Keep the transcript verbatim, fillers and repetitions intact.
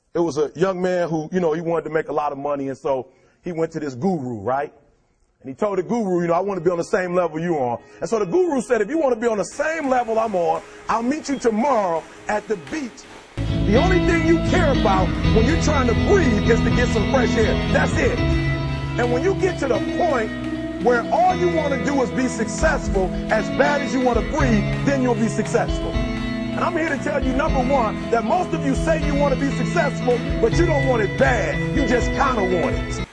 it was a young man who, you know, he wanted to make a lot of money, and so he went to this guru, right? And he told the guru, you know, I want to be on the same level you are. And so the guru said, if you want to be on the same level I'm on, I'll meet you tomorrow at the beach. The only thing you care about when you're trying to breathe is to get some fresh air. That's it. And when you get to the point where all you want to do is be successful as bad as you want to breathe, then you'll be successful. And I'm here to tell you, number one, that most of you say you want to be successful, but you don't want it bad. You just kind of want it.